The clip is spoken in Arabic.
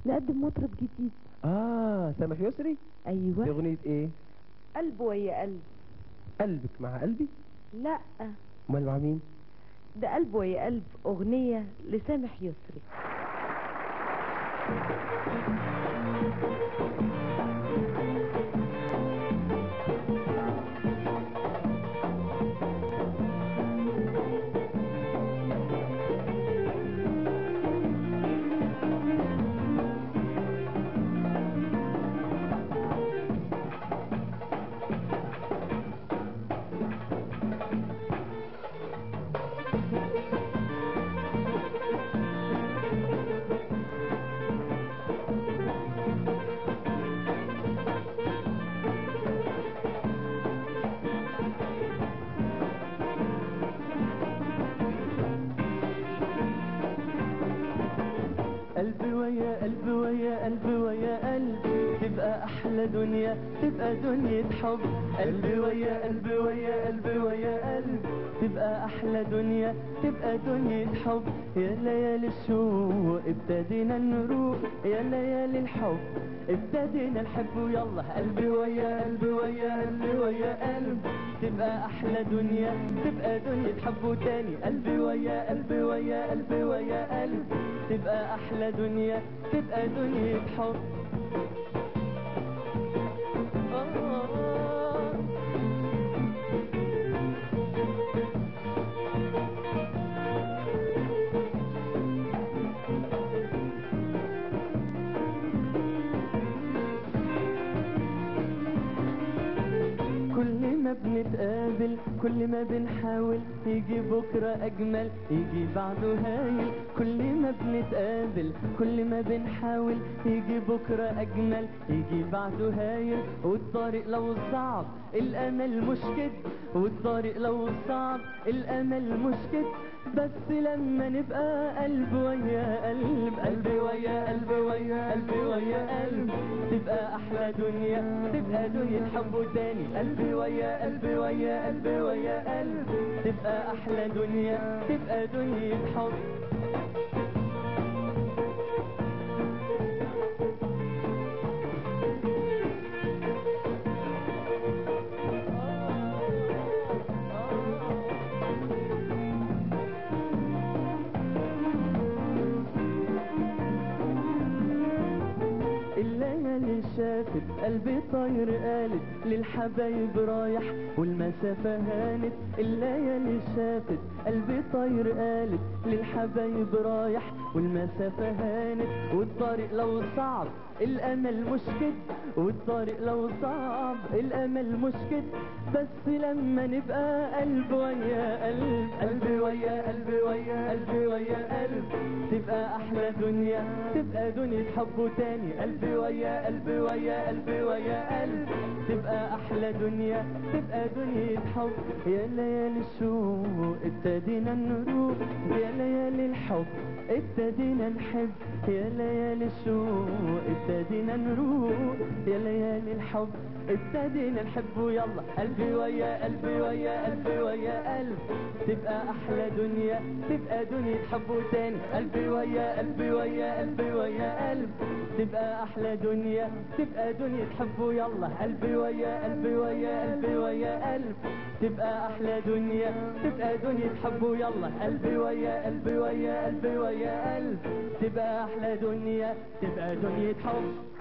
نقدم مطرب جديد. سامح يسري. دي ايوه. اغنية ايه؟ قلب ويا قلب. قلبك مع قلبي؟ لا، امال مع مين؟ ده قلب ويا قلب، اغنية لسامح يسري. قلبي ويا قلبي ويا قلبي ويا قلبي تبقى أحلى دنيا، تبقى دنيا حب. قلبي ويا قلبي ويا قلبي ويا قلبي تبقى أحلى دنيا، تبقى دنيا حب. يا ليالي الشوق ابتدينا نروق، يا ليالي الحب ابتدينا نحب. ويلا قلبي ويا قلبي ويا قلبي ويا قلبي تبقى أحلى دنيا، تبقى دنيا حب تاني. قلبي ويا قلبي ويا قلبي ويا قلبي تبقى أحلى دنيا، تبقى دنيا حب. كل ما بنتقابل كل ما بنحاول يجي بكرة أجمل، يجي بعده هايل. كل ما بنتقابل كل ما بنحاول يجي بكرة أجمل، يجي بعده هايل. والطريق لو صعب الأمل مش كده، والطريق لو صعب الأمل مش كده. بس لما نبقى قلب ويا قلب، قلبي ويا قلبي ويا قلبي ويا قلب تبقى أحلى دنيا، تبقى دنيا حب تاني. قلبي ويا قلبي ويا قلبي ويا قلب تبقى أحلى دنيا، تبقى دنيا حب. الليالي شافت قلبي طاير، قالت للحبايب رايح والمسافة هانت. الليالي شافت قلبي طاير، قالت للحبايب رايح والمسافة هانت. والطريق لو صعب الأمل مش كده، والطريق لو صعب الأمل مش كده. بس لما نبقى قلب ويا قلب، قلبي ويا قلبي ويا قلبي ويا قلب تبقى أحلى دنيا، تبقى دنيا حب تاني. قلبي ويا قلبي ويا قلبي ويا قلب تبقى أحلى دنيا، تبقى دنيا حب. يا ليالي الشوق ابتدينا نروق، يا ليالي الحب ابتدينا نحب. يا ليالي الشوق ابتدينا نروق، يا ليالي الحب ابتدينا نحب. ويلا قلبي ويا قلبي ويا قلبي ويا قلب تبقى أحلى دنيا، تبقى دنيا حب تاني. قلبي ويا قلبي ويا قلبي ويا قلب تبقى أحلى دنيا، تبقى دنيا حب. ويلا قلبي ويا قلبي ويا قلبي ويا قلب تبقى أحلى دنيا، تبقى دنيا حب. ويلا قلبي ويا قلبي ويا قلبي ويا قلب تبقى أحلى دنيا، تبقى دنيا حب.